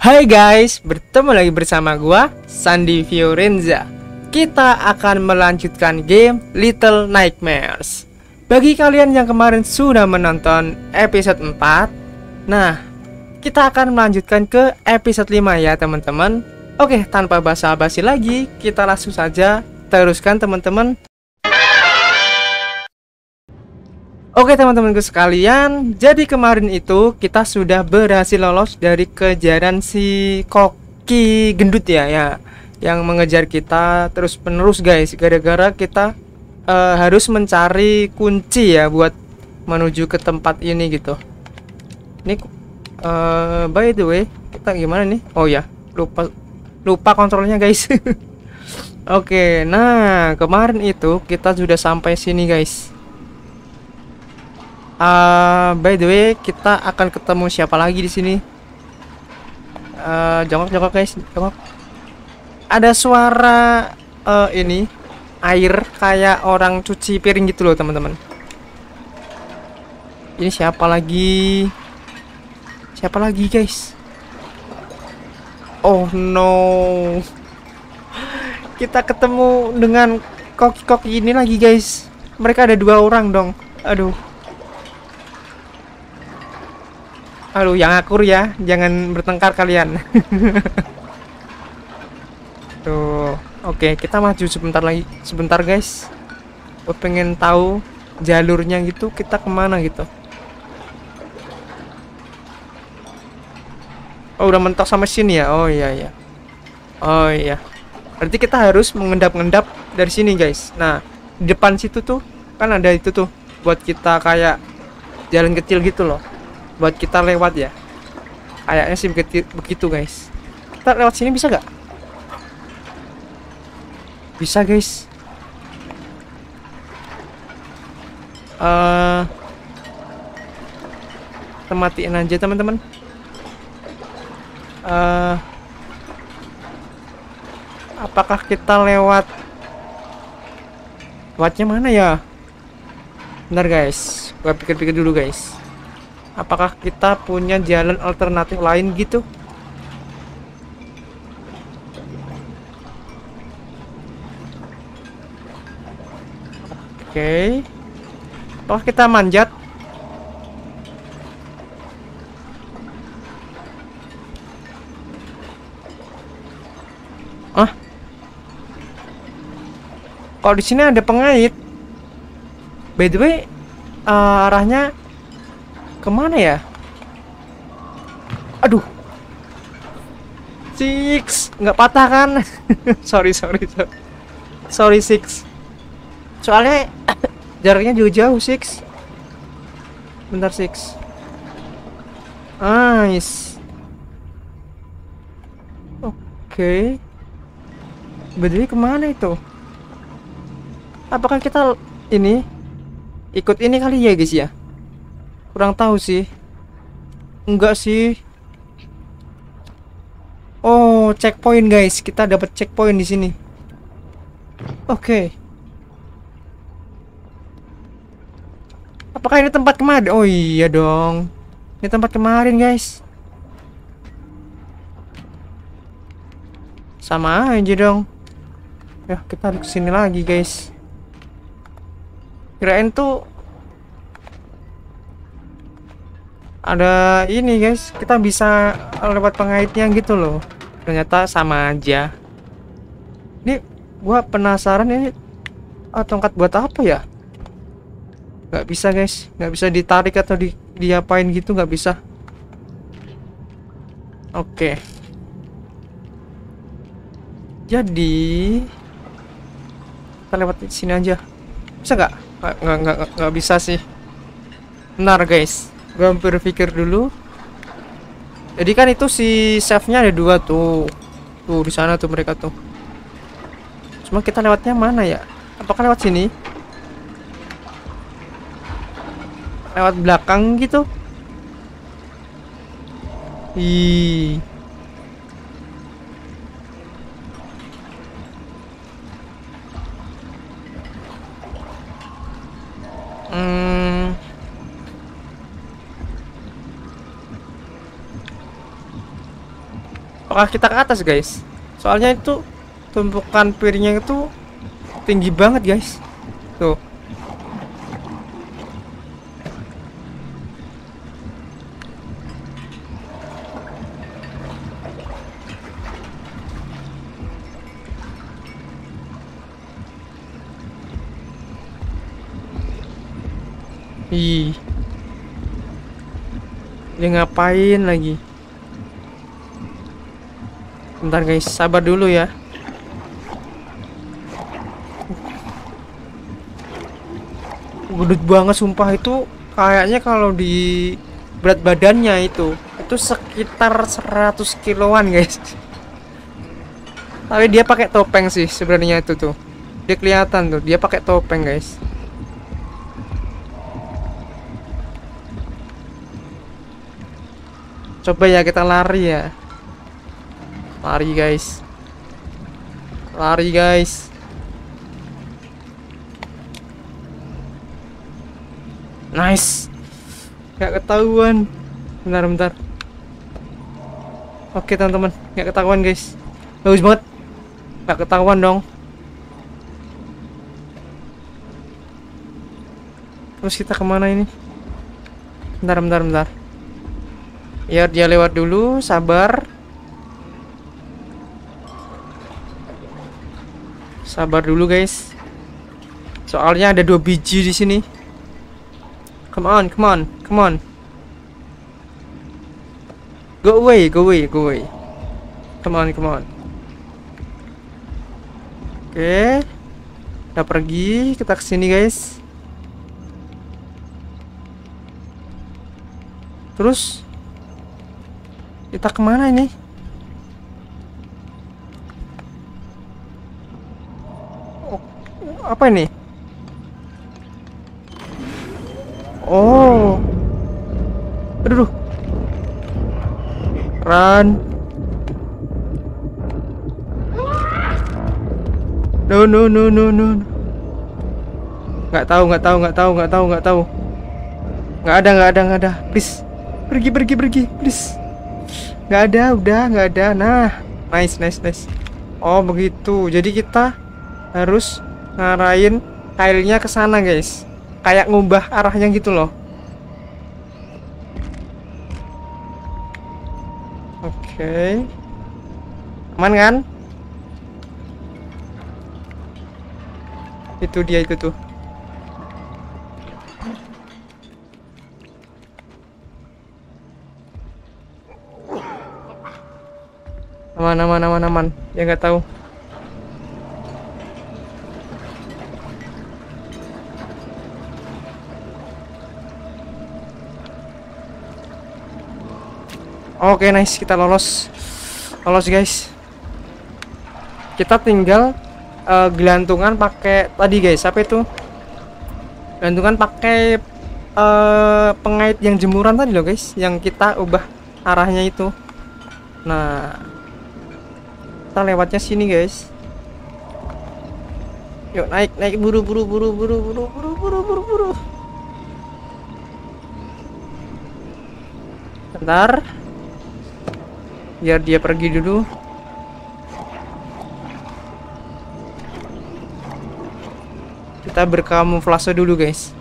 Hai guys, bertemu lagi bersama gua Sandi Fiorenza. Kita akan melanjutkan game Little Nightmares. Bagi kalian yang kemarin sudah menonton episode 4, nah, kita akan melanjutkan ke episode 5 ya teman-teman. Oke, tanpa basa-basi lagi, kita langsung saja teruskan teman-teman. Oke teman-temanku sekalian, jadi kemarin itu kita sudah berhasil lolos dari kejaran si koki gendut ya, yang mengejar kita terus menerus guys, gara-gara kita harus mencari kunci ya buat menuju ke tempat ini gitu. Ini by the way, kita gimana nih? Oh ya, lupa kontrolnya guys. Oke, nah kemarin itu kita sudah sampai sini guys. By the way, kita akan ketemu siapa lagi di sini? Jongkok guys, jongkok. Ada suara ini air kayak orang cuci piring gitu loh teman-teman. Ini siapa lagi? Siapa lagi guys? Oh no, kita ketemu dengan koki-koki ini lagi guys. Mereka ada 2 orang dong. Aduh, yang akur ya, jangan bertengkar kalian. Tuh, oke, kita maju sebentar guys. Gue pengen tahu jalurnya gitu, kita kemana gitu. Oh, udah mentok sama sini ya. Oh iya. Oh iya. Berarti kita harus mengendap-endap dari sini guys. Nah, di depan situ tuh kan ada itu tuh buat kita kayak jalan kecil gitu loh. Buat kita lewat ya. Kayaknya sih begitu guys. Kita lewat sini bisa gak? Bisa guys. Kita matiin aja teman-teman. Apakah kita lewatnya mana ya? Bentar guys, gua pikir-pikir dulu guys. Apakah kita punya jalan alternatif lain gitu? Oke. Apakah kita manjat? Kalau di sini ada pengait. By the way, arahnya kemana ya? Aduh, Six nggak patah kan? sorry Six. Soalnya jaraknya jauh Six. Bentar Six. Nice. Oke. Bedanya kemana itu? Apakah kita ini ikut ini kali ya guys ya? Kurang tahu sih. Enggak sih. Oh, checkpoint guys. Kita dapat checkpoint di sini. Oke. Apakah ini tempat kemarin? Oh iya dong. Ini tempat kemarin guys. Sama aja dong. Ya, kita harus kesini lagi guys. Kirain tuh ada ini guys, kita bisa lewat pengaitnya gitu loh. Ternyata sama aja. Ini gua penasaran ini tongkat buat apa ya? Nggak bisa guys, nggak bisa ditarik atau diapain gitu, nggak bisa. Oke. Jadi kita lewat sini aja. Bisa nggak? Nggak bisa sih. Benar guys. Gue berpikir dulu. Jadi kan itu si save-nya ada 2 tuh. Tuh di sana tuh mereka tuh. Cuma kita lewatnya mana ya? Apakah lewat sini? Lewat belakang gitu? Ih. apakah kita ke atas guys? Soalnya itu tumpukan piringnya itu tinggi banget guys. Tuh. Ih. Dia ngapain lagi? Bentar guys, sabar dulu ya. Gendut banget sumpah itu. Kayaknya kalau di berat badannya itu sekitar 100 kiloan guys. Tapi dia pakai topeng sih sebenarnya itu tuh. Dia kelihatan tuh, dia pakai topeng guys. Coba ya kita lari ya. Lari guys. Lari guys. Nice. Gak ketahuan. Bentar. Oke teman-teman, gak ketahuan guys. Bagus banget. Gak ketahuan dong. Terus kita kemana ini? Bentar. Biar dia lewat dulu, sabar. Sabar dulu guys. Soalnya ada 2 biji di sini. Come on. Go away. Come on. Oke. Udah pergi, kita kesini guys. Terus kita kemana ini? Oh, apa ini? Oh, aduh, run. No. Nggak tahu. Nggak ada. Please, pergi, please. Nggak ada. Nah, nice. Oh begitu. Jadi kita harus ngarahin kailnya ke sana guys. Kayak ngubah arahnya gitu loh. Oke. Aman kan? Itu dia itu tuh. Aman. Ya nggak tahu. Oke, nice, kita lolos guys. Kita tinggal gelantungan pakai tadi guys. Apa itu? Gelantungan pakai pengait yang jemuran tadi loh guys, yang kita ubah arahnya itu. Nah, kita lewatnya sini guys. Yuk naik, buru. Bentar. Biar dia pergi dulu. Kita berkamuflase dulu guys.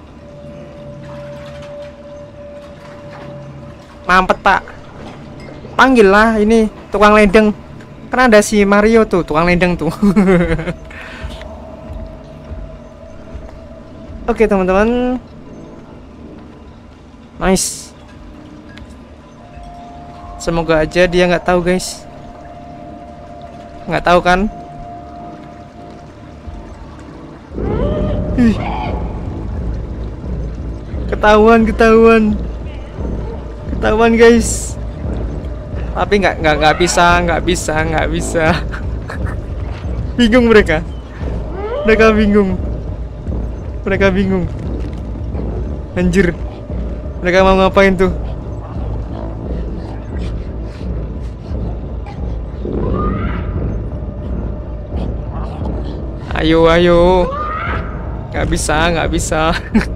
Mampet pak. Panggil lah ini tukang ledeng. Kan ada si Mario tuh, tukang ledeng tuh. Oke teman-teman. Nice. Semoga aja dia nggak tahu guys. Nggak tahu kan? Ih. Ketahuan guys. Tapi nggak bisa. Bingung mereka bingung. Anjir, mereka mau ngapain tuh? Ayo. Nggak bisa.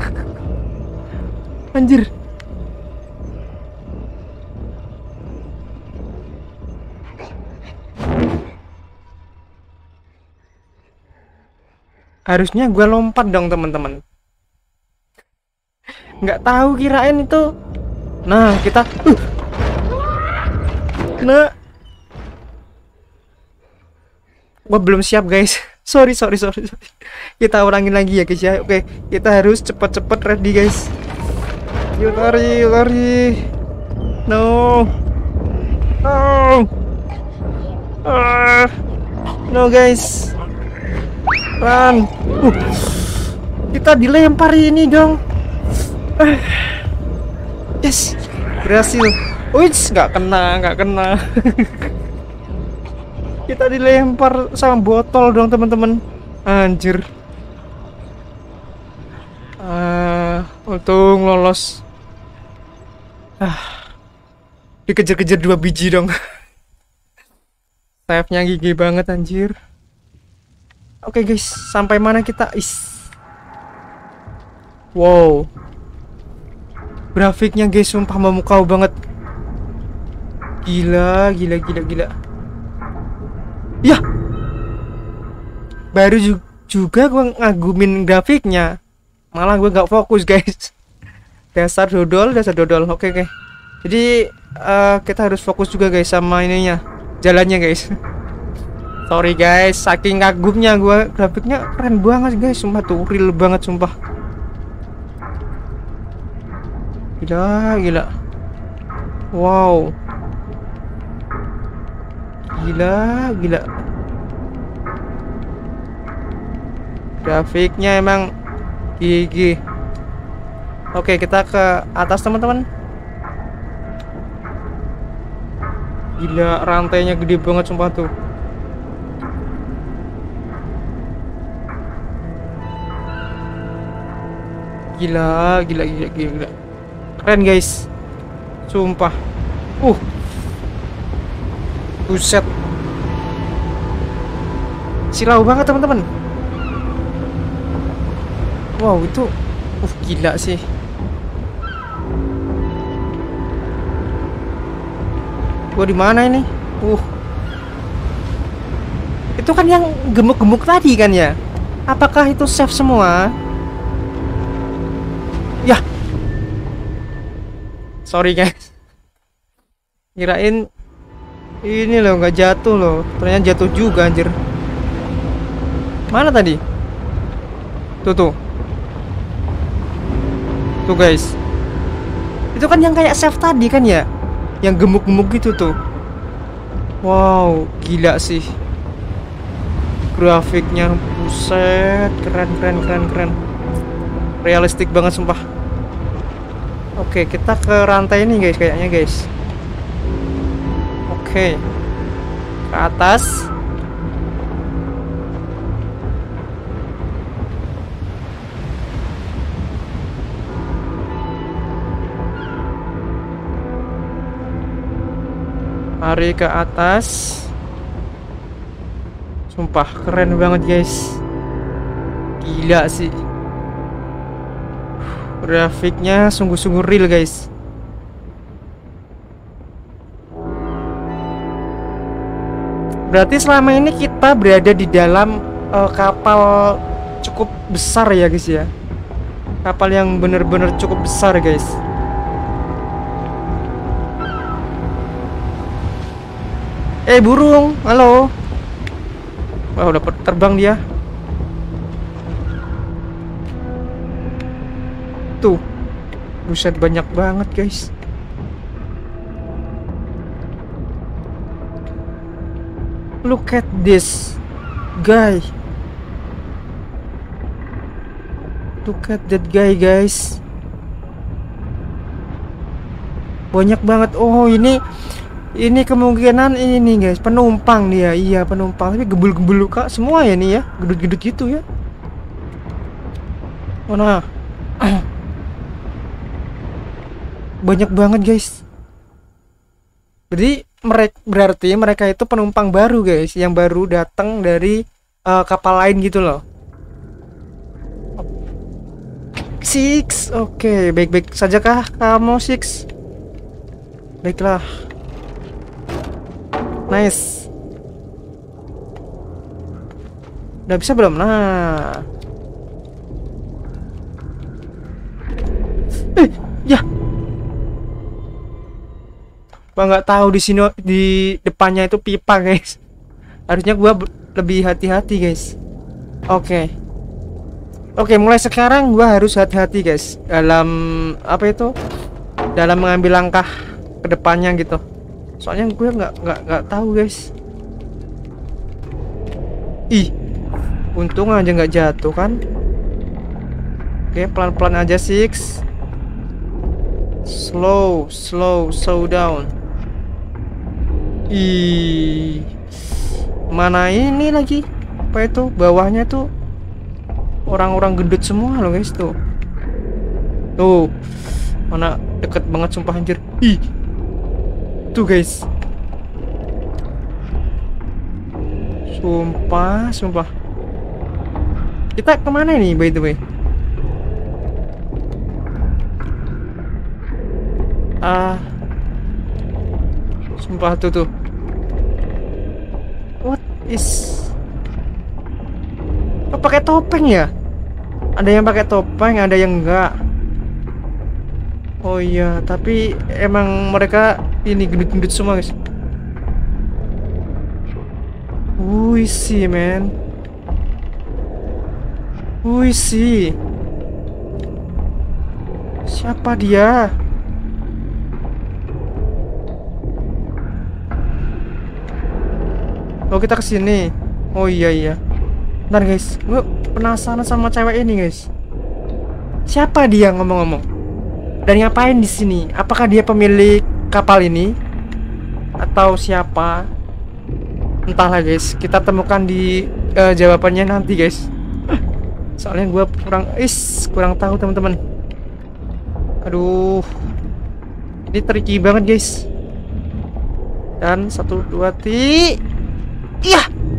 Anjir. Harusnya gue lompat dong teman-teman. Nggak tahu kirain itu. Nah kita nah gua belum siap guys. Sorry. Kita ulangin lagi ya guys ya. Oke, kita harus cepet-cepet ready guys. Yuk lari. No. No guys. Run. Kita dilempar ini dong. Yes, berhasil. Wih, nggak kena. Kita dilempar sama botol dong teman-teman. Anjir. Untung lolos. Dikejar-kejar 2 biji dong. Sayapnya gigi banget anjir. Oke guys, sampai mana kita? Wow. Grafiknya guys sumpah memukau banget. Gila. Ya. Baru juga gue ngagumin grafiknya. Malah gue gak fokus guys. Dasar dodol. Oke. Jadi kita harus fokus juga guys sama ininya. Jalannya guys. Sorry guys, saking kagumnya gue, grafiknya keren banget guys. Sumpah tuh, real banget sumpah. Gila. Wow. Gila. Grafiknya emang gigi. Oke, kita ke atas teman-teman. Gila, rantainya gede banget sumpah tuh. Gila. Keren guys. Sumpah. Buset. Silau banget teman-teman. Wow, itu gila sih. Gua di mana ini? Itu kan yang gemuk-gemuk tadi kan ya? Apakah itu save semua? Ya. Sorry guys. Kirain ini loh nggak jatuh loh. Ternyata jatuh juga anjir. Mana tadi? Tuh guys. Itu kan yang kayak save tadi kan ya? Yang gemuk-gemuk gitu tuh. Wow, gila sih. Grafiknya buset, keren. Realistik banget sumpah. Oke, kita ke rantai ini guys kayaknya guys. Oke. Ke atas. Mari ke atas. Sumpah keren banget guys. Gila sih. Grafiknya sungguh-sungguh real guys. Berarti selama ini kita berada di dalam kapal cukup besar ya guys ya. Kapal yang bener-bener cukup besar guys. Burung, halo. Wah, udah terbang dia. Tuh, buset banyak banget guys. Look at this guy. Look at that guy guys. Banyak banget. Oh, ini kemungkinan ini guys, penumpang dia. Iya, penumpang. Tapi gebul-gebul kak semua ya nih ya. Gedut-gedut gitu ya. Oh nah. Banyak banget guys. Jadi berarti mereka itu penumpang baru guys, yang baru datang dari kapal lain gitu loh. Six, oke, baik-baik saja kah kamu Six? Baiklah. Nice. Udah bisa belum? Nah, Gua nggak tahu di sini di depannya itu pipa, guys. Harusnya gua lebih hati-hati, guys. Oke. Oke, mulai sekarang gua harus hati-hati, guys, dalam apa itu? Dalam mengambil langkah ke depannya gitu. Soalnya gue nggak tahu, guys. Ih, untung aja nggak jatuh kan. Oke, pelan-pelan aja, Six. Slow down. Ih, mana ini lagi? Apa itu? Bawahnya tuh orang-orang gendut semua loh, guys, tuh. Tuh, mana deket banget sumpah anjir. Ih, tuh guys. Sumpah. Kita kemana nih, by the way? Sumpah tuh. What is? Kok pakai topeng ya? Ada yang pakai topeng, ada yang enggak. Oh iya, tapi emang mereka ini gendut-gendut semua, guys. Wih sih, man. Wih sih. Siapa dia? Oh, kita kesini. Oh iya. Bentar, guys. Gue penasaran sama cewek ini, guys. Siapa dia ngomong-ngomong? Dan ngapain di sini? Apakah dia pemilik kapal ini? Atau siapa? Entahlah, guys. Kita temukan di jawabannya nanti, guys. Soalnya gue kurang tahu, teman-teman. Aduh. Ini tricky banget, guys. Dan 1, 2, 3. Iya.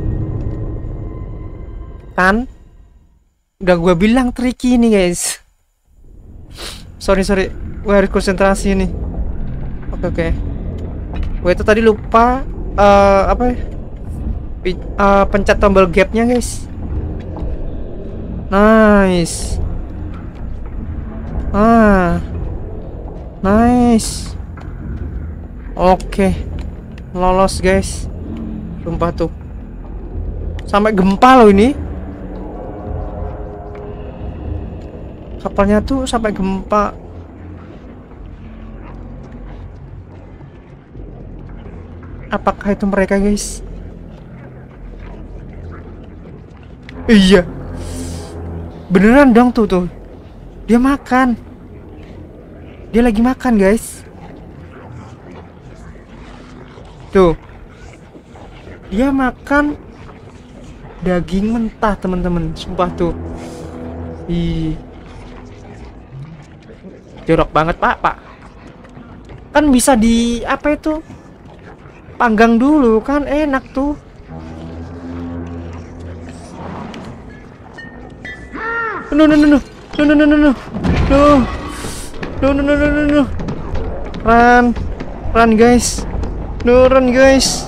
Kan? Udah gue bilang tricky ini, guys. Sorry. Gue harus konsentrasi nih. Oke. Gue itu tadi lupa apa ya? Pencet tombol gapnya, guys. Nice. Nice. Oke. Lolos, guys. Sumpah tuh. Sampai gempa loh ini. Kapalnya tuh sampai gempa. Apakah itu mereka, guys? Iya. Beneran dong tuh. Dia makan. Dia lagi makan, guys. Tuh. Dia makan daging mentah, teman-teman. Sumpah tuh. Ih. Jorok banget, Pak. Kan bisa di apa itu? Panggang dulu kan enak tuh. No. Run, guys. No, run, guys.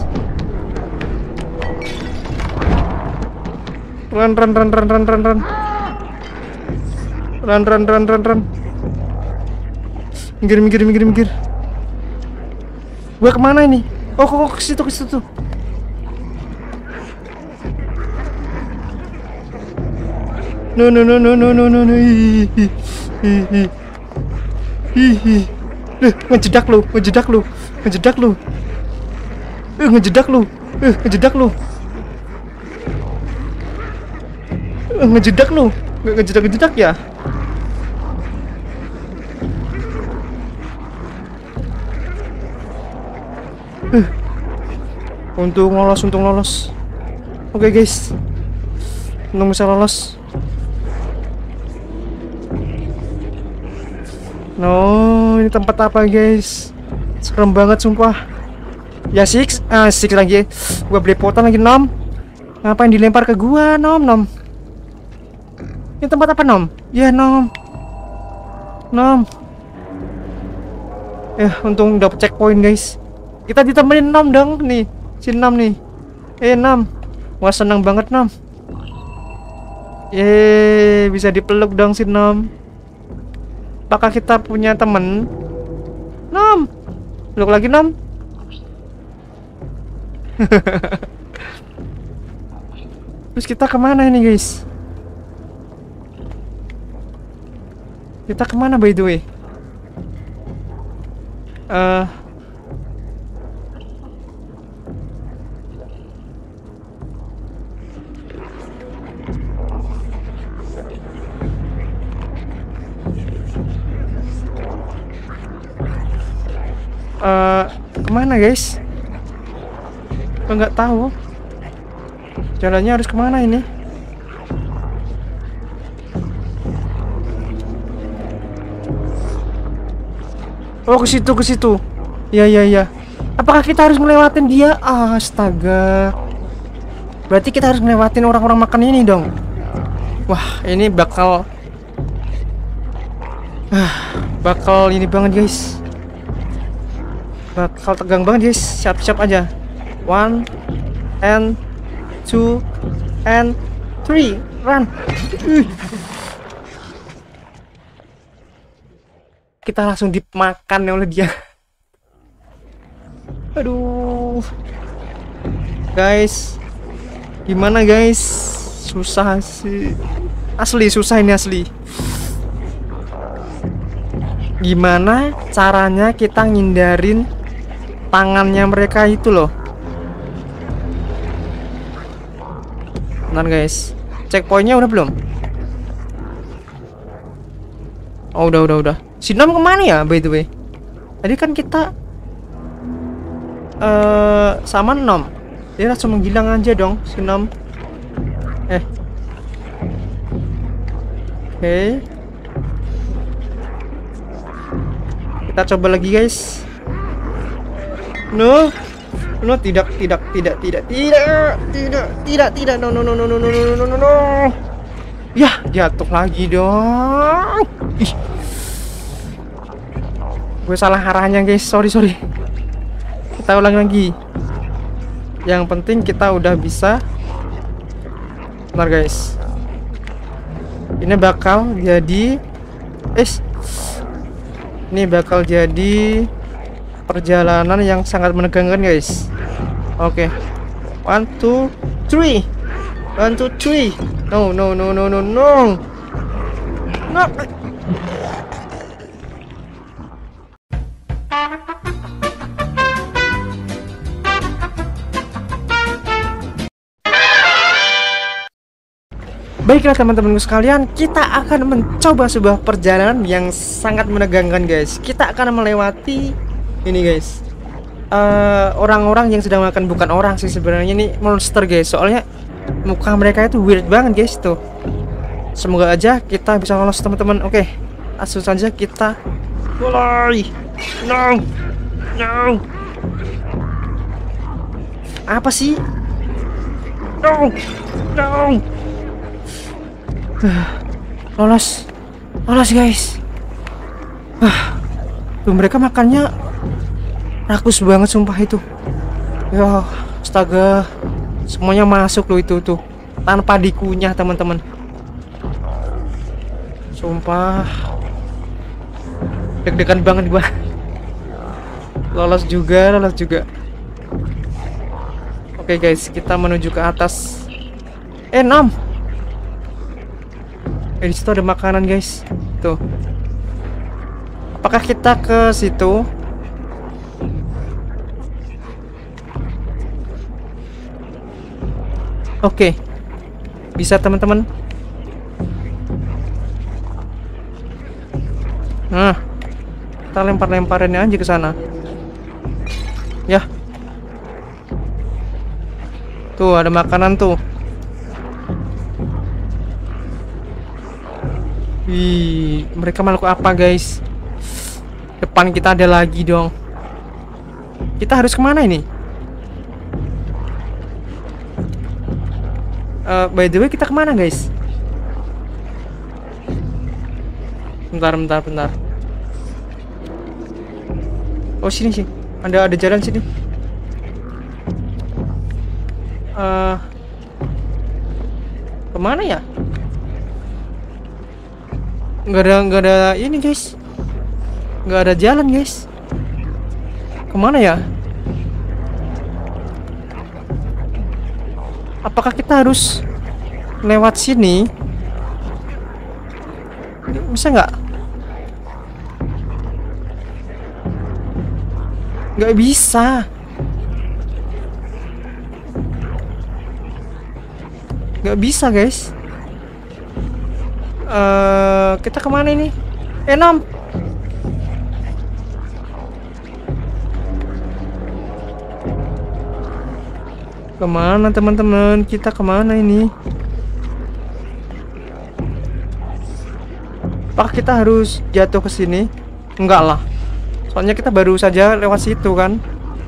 Run. Minggir. Gua kemana ini? Oh, kok ke situ tuh. No. Ngejedak lu. Ngejedak lu. Nggak ngejedak ya? Untung lolos. Oke, guys. Untung bisa lolos. No, ini tempat apa, guys? Serem banget, sumpah. Ya, Six lagi. Gua belepotan lagi, Nom. Ngapain dilempar ke gua, Nom? Ini tempat apa, Nom? Ya, Nom. Untung dapet checkpoint, guys. Kita ditemenin Nom dong, nih. Si Nom nih. Nom. Wah, senang banget, Nom. Bisa dipeluk dong si Nom. Apakah kita punya temen? Nom. Peluk lagi, Nom. Terus kita kemana ini guys? Kita kemana by the way? Kemana guys? Aku nggak tahu. Jalannya harus kemana ini? Oh, ke situ, ke situ. Ya, ya, ya. Apakah kita harus melewatin dia? Astaga. Berarti kita harus melewatin orang-orang makan ini dong. Wah, ini bakal bakal ini banget guys. Bakal tegang banget guys. Siap-siap aja. 1 and 2 and 3. Run. Kita langsung dimakan oleh dia. Aduh. Guys. Gimana guys? Susah sih. Asli susah ini asli. Gimana caranya kita ngindarin tangannya mereka itu loh. Bentar guys. Checkpointnya udah belum? Oh udah. Si Nom kemana ya by the way? Tadi kan kita sama Nom. Dia langsung menghilang aja dong si Nom. Oke. Kita coba lagi guys. No, tidak. No. Ya, jatuh lagi dong. Ih. Gue salah arahnya guys, sorry. Kita ulang lagi. Yang penting kita udah bisa. Bentar guys. Ini bakal jadi ini bakal jadi perjalanan yang sangat menegangkan guys. Oke. 1 2 3. 1 2 3. No. No. Baiklah teman-temanku sekalian, kita akan mencoba sebuah perjalanan yang sangat menegangkan guys. Kita akan melewati ini guys, orang-orang yang sedang makan, bukan orang sih sebenarnya, ini monster guys. Soalnya muka mereka itu weird banget guys tuh. Semoga aja kita bisa lolos teman-teman. Oke, langsung saja kita mulai. No. Apa sih? No. Lolos guys. Tuh mereka makannya rakus banget sumpah itu. Ya astaga, semuanya masuk loh itu tuh tanpa dikunyah teman-teman. Sumpah deg-degan banget gua. Lolos juga. Oke guys, kita menuju ke atas. 6. Di situ ada makanan guys. Tuh. Apakah kita ke situ? Oke. Bisa teman-teman. Nah. Kita lempar-lemparannya aja ke sana. Ya. Tuh, ada makanan tuh. Wih, mereka makhluk apa guys? Depan kita ada lagi dong. Kita harus kemana ini? By the way, kita kemana guys? Bentar. Oh sini sih, ada jalan sini. Kemana ya? Nggak ada ini guys. Nggak ada jalan guys. Kemana ya? Apakah kita harus lewat sini? Bisa nggak? Nggak bisa. Nggak bisa, guys. Kita kemana ini? Nom. Kemana teman-teman? Kita kemana ini? Apakah kita harus jatuh ke sini? Enggak lah. Soalnya kita baru saja lewat situ kan.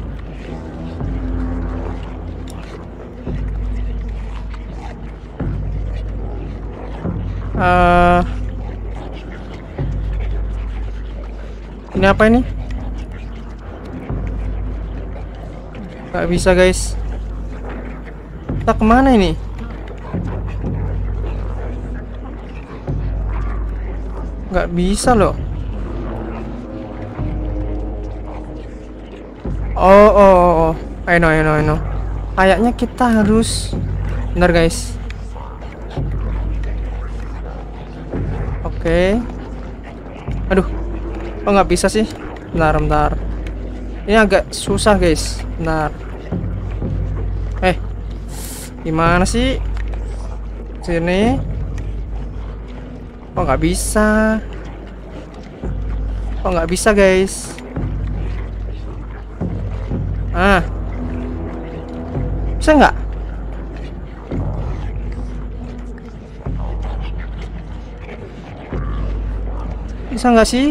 Ini apa ini? Gak bisa, guys. Kita kemana ini? Gak bisa loh. Oh. I know. Kayaknya kita harus. Bentar, guys. Oke. Aduh. Oh, nggak bisa sih. Bentar. Ini agak susah, guys. Bentar. Gimana sih? Sini. Oh, nggak bisa. Oh, nggak bisa, guys. Bisa nggak? Bisa nggak sih?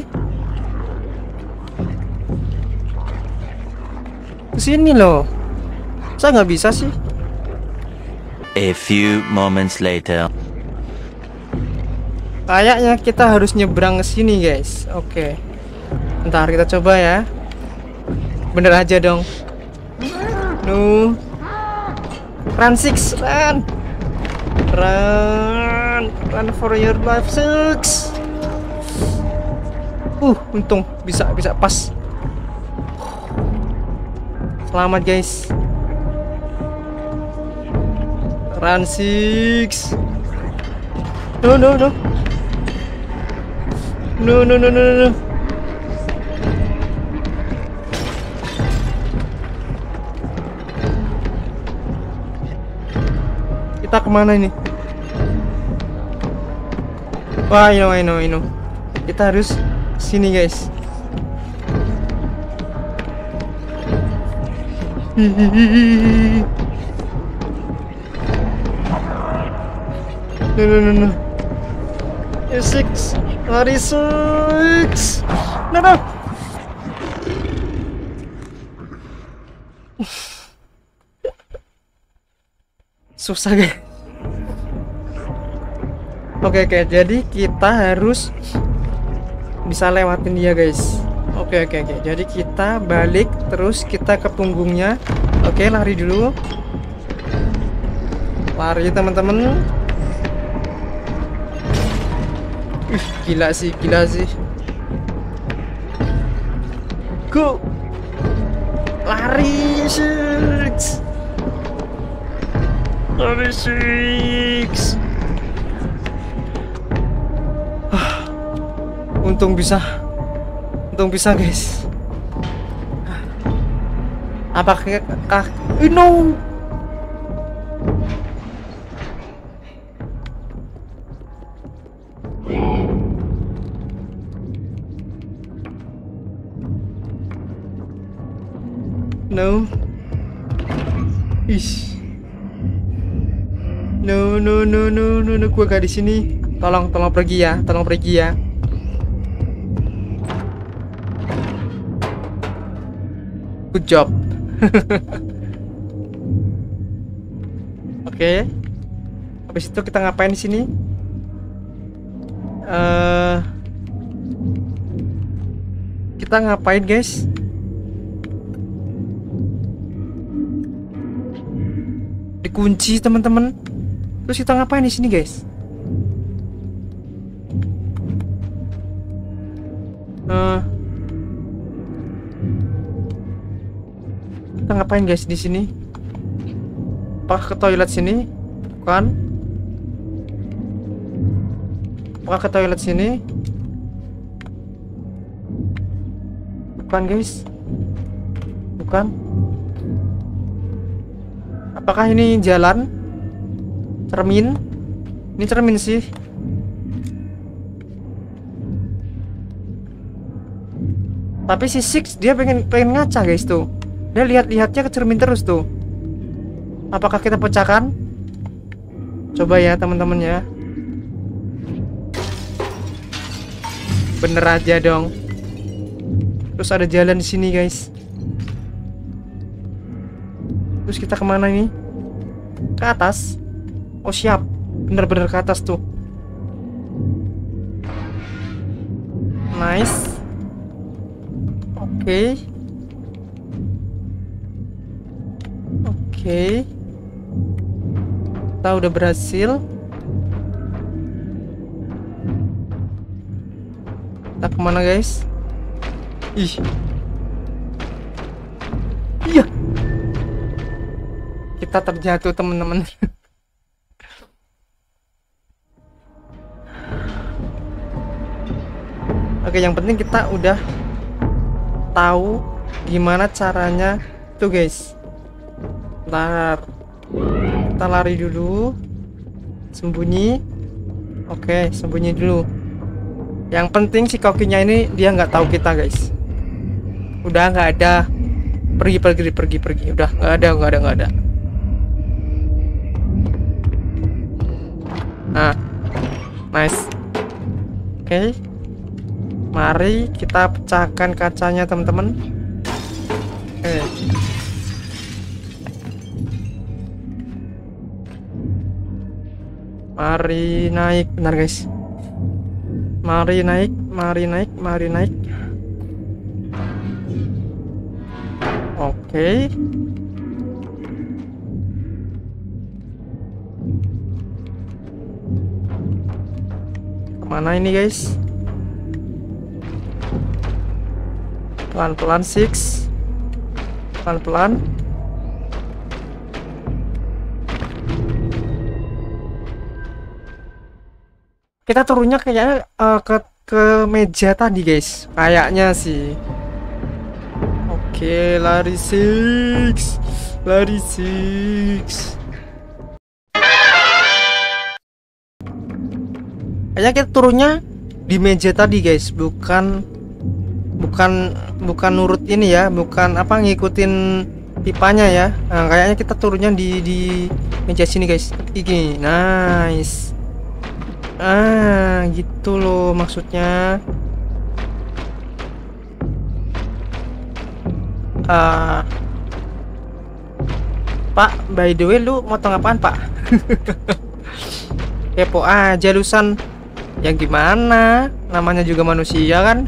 Kesini loh. Saya nggak bisa sih. A few moments later. Kayaknya kita harus nyebrang ke sini, guys. Oke. Ntar kita coba ya. Bener aja dong. No. Run 6, run. Run for your life, 6. Untung bisa pas. Selamat, guys. Run 6. No. Kita kemana ini? Wah, I know. Kita harus sini, guys. No. 6. Lari 6. No. Susah, guys. Oke, jadi kita harus bisa lewatin dia, guys. Oke. Jadi kita balik terus kita ke punggungnya. Oke, lari dulu. Lari, teman-teman. Gila sih. Go. Lari 6. Lari 6. Untung bisa, guys. Apakah no? No. No. Gue gak di sini. Tolong pergi ya. Good job. Oke. Habis itu kita ngapain di sini? Kita ngapain, guys? Dikunci, teman-teman. Terus kita ngapain di sini, guys? Kita ngapain, guys, di sini? Apakah ke toilet sini? Bukan. Apakah ke toilet sini? Bukan guys. Bukan. Apakah ini jalan? Cermin? Ini cermin sih. Tapi si Six dia pengen ngaca guys tuh. Dia lihat-lihatnya ke cermin terus tuh. Apakah kita pecahkan? Coba ya teman-teman ya. Bener aja dong. Terus ada jalan di sini guys. Terus kita kemana ini? Ke atas. Oh siap. Bener-bener ke atas tuh. Nice. Oke. Oke. Kita udah berhasil. Kita kemana guys? Ih. Iya. Kita terjatuh teman-teman. Oke, yang penting kita udah tahu gimana caranya tuh guys. Ntar kita lari dulu, sembunyi. Oke, sembunyi dulu. Yang penting si kokinya ini dia nggak tahu kita guys. Udah nggak ada. Pergi. Udah nggak ada. Nah, nice. Oke. Mari kita pecahkan kacanya teman-teman. Mari naik, benar guys. Mari naik. Oke. Kemana ini guys? Pelan-pelan Six. Pelan-pelan. Kita turunnya kayaknya ke meja tadi guys. Kayaknya sih. Oke, lari Six. Kayaknya kita turunnya di meja tadi guys, bukan nurut ini ya, bukan apa ngikutin pipanya ya. Nah, kayaknya kita turunnya di meja sini guys. Ini nice. Gitu loh maksudnya. Pak, by the way lu motong apaan Pak? Kepo aja lusan. Yang gimana? Namanya juga manusia kan?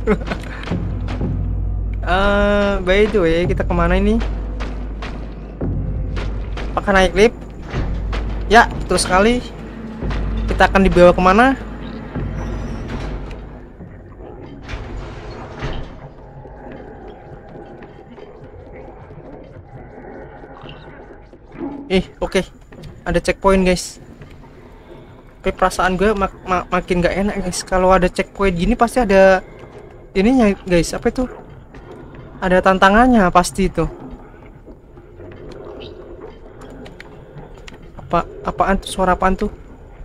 By the way kita kemana ini? Apakah naik lift? Ya, betul sekali. Kita akan dibawa kemana? Oke. Ada checkpoint guys. Tapi perasaan gue makin gak enak guys. Kalau ada checkpoint gini pasti ada ininya guys. Apa itu? Ada tantangannya pasti itu. Apaan tuh? Suara apaan tuh?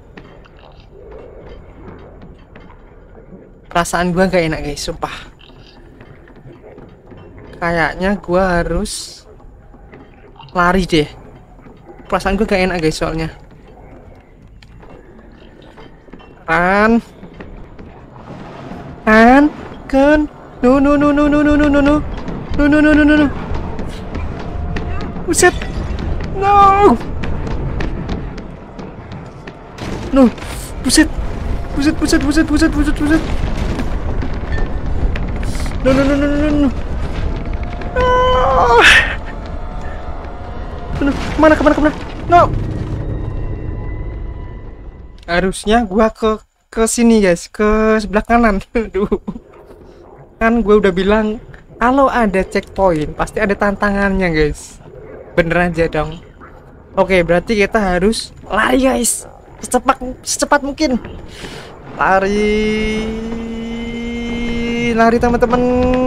Perasaan gue gak enak guys, sumpah. Kayaknya gue harus lari deh. Perasaan gue gak enak guys soalnya. Kan no. Buset. No. Buset. No. Kemana? No. Harusnya gua ke sini guys, ke sebelah kanan. Aduh. Kan gue udah bilang kalau ada checkpoint pasti ada tantangannya guys. Bener aja dong. Oke, berarti kita harus lari guys, secepat mungkin. Lari teman-teman.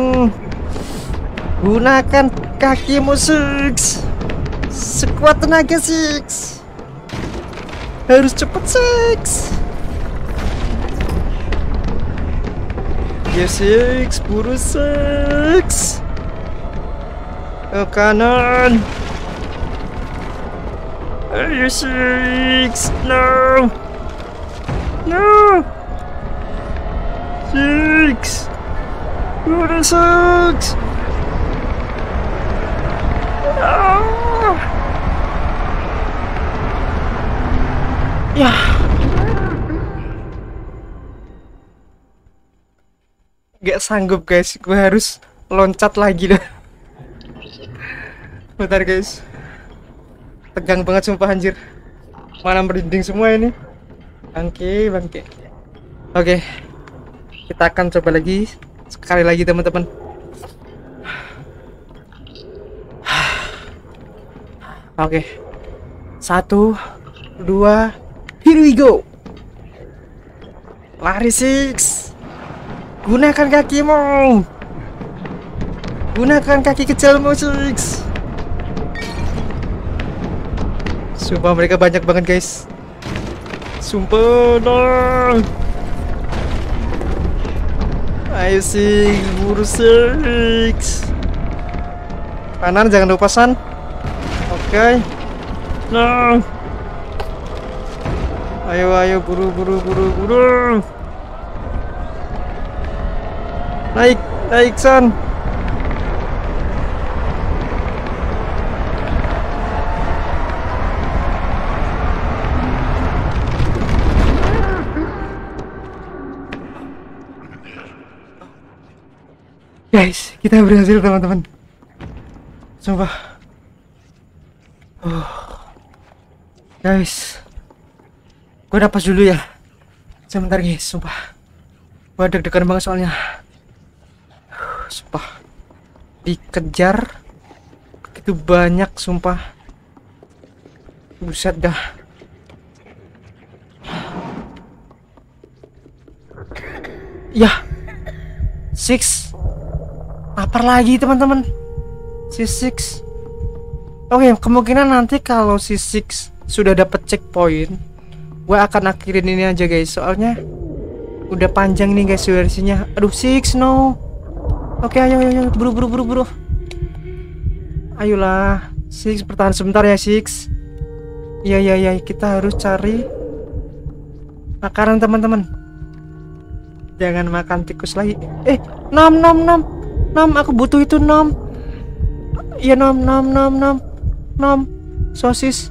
Gunakan kakimu Six. Sekuat tenaga Six. Harus cepat Six. Ya Six, buru Six. Ke kanan. Ayo Six. No. Six. Buru Six. Ya. Gak sanggup guys, gue harus loncat lagi dah. Bentar guys, tegang banget sumpah anjir. Mana merinding semua ini. Bangke. Oke, kita akan coba lagi sekali lagi teman-teman. Oke, 1, 2, here we go. Lari Six. Gunakan kakimu. Gunakan kaki kecilmu Six. Sumpah mereka banyak banget guys. Sumpah dong. Ayo Six, buru Six. Kanan jangan lupa San. Oke. No. Ayo buru. Naik San. Guys, kita berhasil teman-teman. Sumpah. Guys, gue napas dulu ya. Sebentar guys, sumpah. Gue deg-degan banget soalnya. Sumpah, dikejar begitu banyak sumpah. Buset dah. Ya Six lapar lagi teman-teman. Si Six. Oke, kemungkinan nanti kalau si Six sudah dapat checkpoint, gue akan akhirin ini aja guys. Soalnya udah panjang nih guys durasinya. Aduh Six, no. Oke, ayo buru. Ayolah Six, bertahan sebentar ya Six. Iya, kita harus cari makanan teman-teman. Jangan makan tikus lagi. Nom, aku butuh itu nom. Iya nom. Sosis.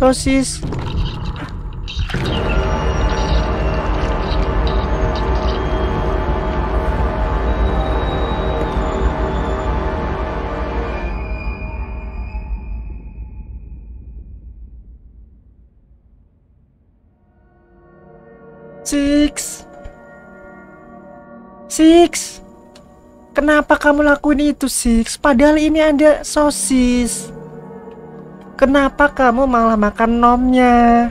Six, kenapa kamu lakuin itu Six? Padahal ini ada sosis. Kenapa kamu malah makan nomnya?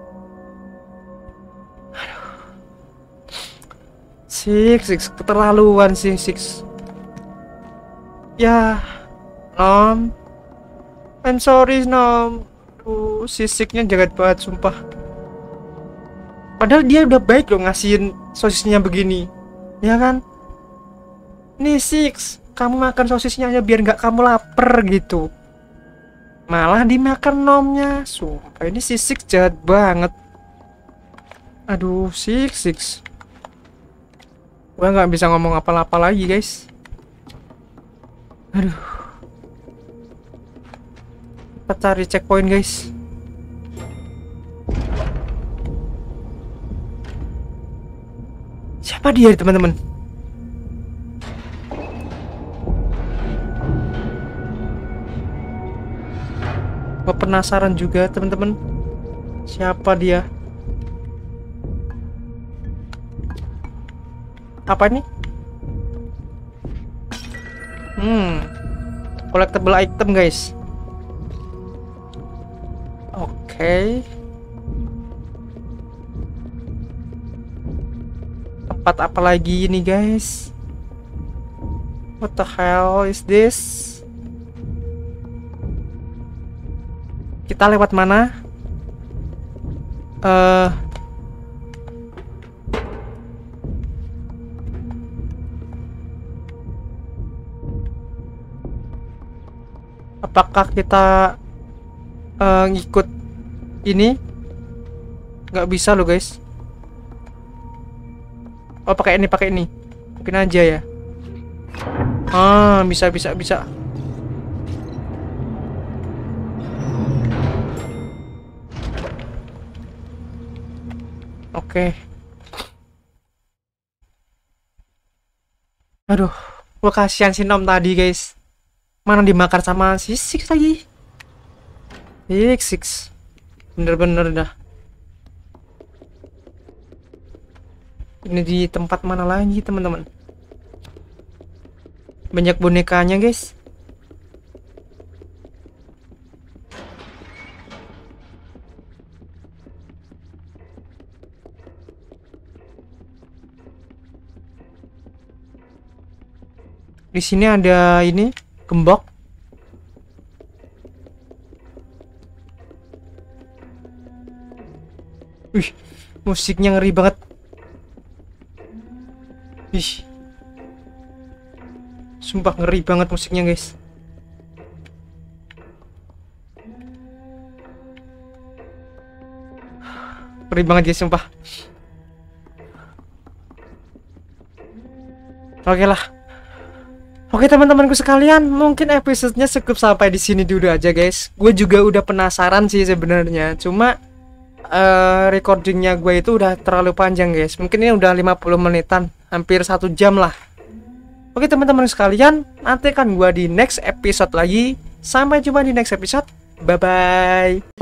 Aduh. Six, keterlaluan sih Six. Ya, Nom. I'm sorry Nom. Si Sixnya jahat banget sumpah. Padahal dia udah baik loh ngasihin sosisnya begini, ya kan? Nih Six, kamu makan sosisnya aja biar nggak kamu lapar gitu. Malah dimakan nomnya. Sumpah ini si Six jahat banget. Aduh Six. Gua nggak bisa ngomong apa-apa lagi guys. Aduh. Kita cari checkpoint guys. Siapa dia teman-teman? Gue penasaran juga teman-teman. Siapa dia? Apa ini? Collectible item guys. Oke. Tempat apa lagi ini guys? What the hell is this? Kita lewat mana? Apakah kita ngikut ini? Nggak bisa loh guys. Oh pakai ini. Mungkin aja ya. Bisa. Oke. Aduh, gua kasihan si Nom tadi guys. Mana dimakan sama si Six lagi. Six. Bener-bener dah. Ini di tempat mana lagi teman-teman? Banyak bonekanya guys. Di sini ada ini gembok. Wih, musiknya ngeri banget. Ih, sumpah ngeri banget musiknya guys. Ngeri banget guys, sumpah. Oke lah. Oke teman-temanku sekalian, mungkin episodenya cukup sampai di sini dulu aja guys. Gue juga udah penasaran sih sebenarnya. Cuma recordingnya gue itu udah terlalu panjang guys. Mungkin ini udah 50 menitan, hampir 1 jam lah. Oke teman-teman sekalian, nanti kan gue di next episode lagi. Sampai jumpa di next episode. Bye bye.